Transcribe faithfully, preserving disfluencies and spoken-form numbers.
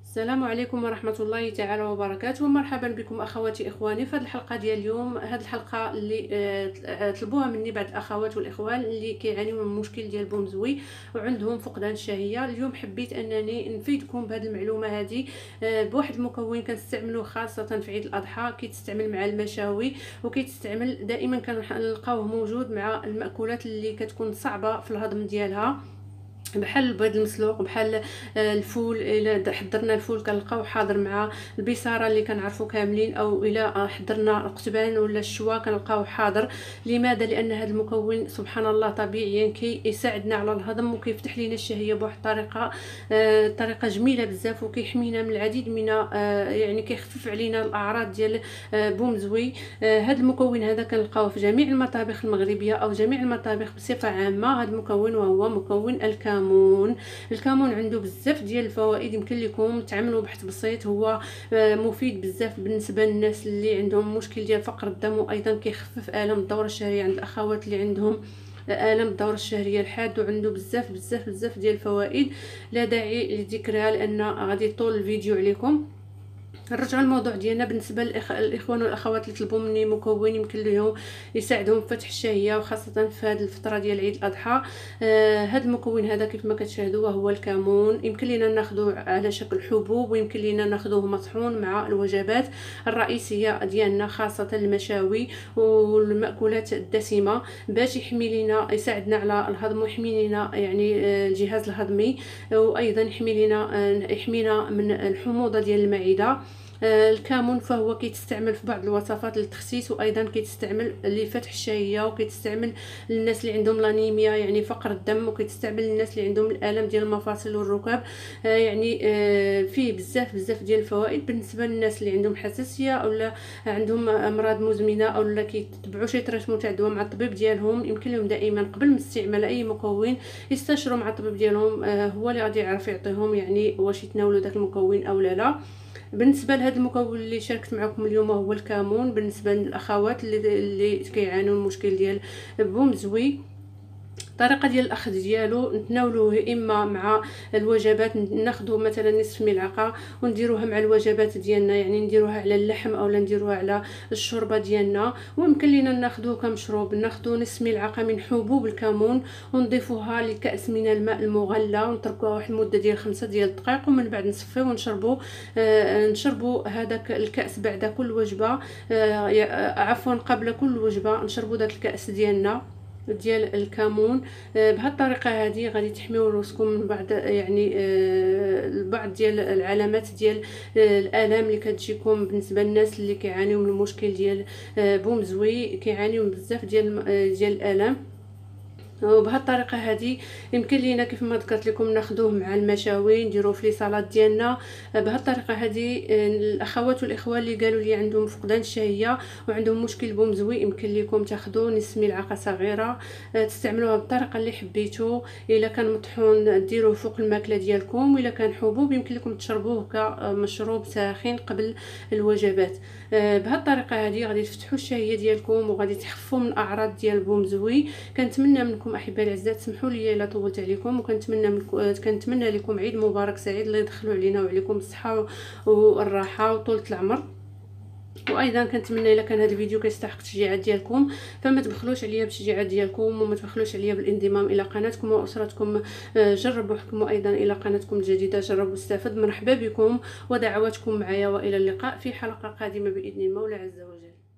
السلام عليكم ورحمة الله تعالى وبركاته. مرحبا بكم اخواتي اخواني في هذه الحلقه ديال اليوم. هذه الحلقه اللي آه، طلبوها مني بعض الاخوات والاخوان اللي كيعانيوا من مشكل ديال بومزوي وعندهم فقدان الشهيه. اليوم حبيت انني نفيدكم بهذه المعلومه هذه آه، بواحد المكون كنستعملوه خاصه في عيد الاضحى، كيتستعمل مع المشاوي وكيتستعمل دائما كنلقاوه موجود مع المأكولات اللي كتكون صعبه في الهضم ديالها، بحال البيض المسلوق، بحال آه، الفول. الا حضرنا الفول كنلقاو حاضر مع البصاره اللي كنعرفوا كاملين، او الا حضرنا القتبان ولا الشوا كنلقاو حاضر. لماذا؟ لان هذا المكون سبحان الله طبيعيا كيساعدنا على الهضم وكيفتح لنا الشهيه بواحد الطريقه آه، طريقه جميله بزاف، وكيحمينا من العديد من آه، يعني كيخفف علينا الاعراض ديال آه، بومزوي. آه، هذا المكون هذا كنلقاوه في جميع المطابخ المغربيه او جميع المطابخ بصفه عامه. هذا المكون وهو مكون الكامل الكمون. الكمون عنده بزاف ديال الفوائد، يمكن لكم تعملوا بحث بسيط. هو مفيد بزاف بالنسبه للناس اللي عندهم مشكل ديال فقر الدم، وايضا كيخفف الام الدوره الشهريه عند الاخوات اللي عندهم الام الدوره الشهريه الحاد. وعنده بزاف بزاف بزاف ديال الفوائد لا داعي لذكرها لان غادي يطول الفيديو عليكم. نرجعوا للموضوع ديالنا. بالنسبه للاخوان والاخوات اللي طلبوا مني مكون يمكن لهم يساعدهم في فتح الشهيه وخاصه في هذه الفتره ديال عيد الاضحى، آه هذا المكون هذا كيف ما كتشاهدوا هو الكمون. يمكن لنا ناخذوه على شكل حبوب، ويمكن لنا ناخذوه مطحون مع الوجبات الرئيسيه ديالنا خاصه المشاوي والمأكولات الدسمه، باش يحمي لنا يساعدنا على الهضم ويحمي لنا يعني الجهاز الهضمي، وايضا يحمي لنا يحمينا من الحموضه ديال المعده. الكمون فهو كيتستعمل في بعض الوصفات للتخسيس، وايضا كيتستعمل لفتح الشهيه، وكيتستعمل للناس اللي عندهم لانيميا يعني فقر الدم، وكيتستعمل للناس اللي عندهم الالم ديال المفاصل والركب. يعني فيه بزاف بزاف ديال الفوائد بالنسبه للناس اللي عندهم حساسيه او عندهم امراض مزمنه او لا كيتبعوا شي تريتمون تاع الدواء مع الطبيب ديالهم. يمكن لهم دائما قبل ما استعمال اي مكون يستشروا مع الطبيب ديالهم، هو اللي غادي يعرف يعطيهم يعني واش يتناولوا داك المكون او لا لا. بالنسبه لهذا المكون اللي شاركت معكم اليوم هو الكمون. بالنسبه للاخوات اللي اللي كيعانوا من المشكل ديال بومزوي، الطريقه ديال الاخذ ديالو نتناولوه اما مع الوجبات، ناخذوا مثلا نصف ملعقه ونديروها مع الوجبات ديالنا، يعني نديروها على اللحم اولا نديروها على الشوربه ديالنا. ويمكن لينا ناخذوه كمشروب، ناخذوا نصف ملعقه من حبوب الكمون ونضيفوها لكاس من الماء المغلى ونتركوها واحد المده ديال خمسة ديال الدقائق، ومن بعد نصفيو ونشربوا آه نشربوا هذاك الكاس بعد كل وجبه، آه عفوا قبل كل وجبه نشربوا داك الكاس ديالنا ديال الكمون. بهذه الطريقه هذه غادي تحميو راسكم من بعض يعني بعض ديال العلامات ديال الالام اللي كتجيكم بالنسبه للناس اللي كيعانيو من المشكل ديال بومزوي، كيعانيو من بزاف ديال ديال الالام. وبهذه الطريقه هذه يمكن لينا كيف ما ذكرت لكم ناخذوه مع المشاوي، نديروه في لي ديالنا. بهذه الطريقه هذه الاخوات والاخوان اللي قالوا لي عندهم فقدان الشهيه وعندهم مشكل بومزوي يمكن لكم تاخذوا نصف ملعقه صغيره، تستعملوها بالطريقه اللي حبيتوا. الا كان مطحون ديروه فوق الماكله ديالكم، والا كان حبوب يمكن لكم تشربوه كمشروب ساخن قبل الوجبات. بهذه الطريقه هذه غادي تفتحوا الشهيه ديالكم وغادي تخفوا من اعراض ديال البومزوي. كنتمنى منكم احبائي الاعزاء تسمحوا لي الا طولت عليكم، وكنتمنى منكم كنتمنى لكم عيد مبارك سعيد الله يدخلوا علينا وعليكم الصحه والراحه وطولة العمر. وايضا كنتمنى الا كان هذا الفيديو كيستحق التشجيعات ديالكم فما تبخلوش عليا بالتشجيعات ديالكم، وما تبخلوش عليا بالانضمام الى قناتكم واسرتكم. جربوا حكموا ايضا الى قناتكم الجديده، جربوا استفد. مرحبا بكم ودعواتكم معايا، والى اللقاء في حلقه قادمه باذن المولى عز وجل.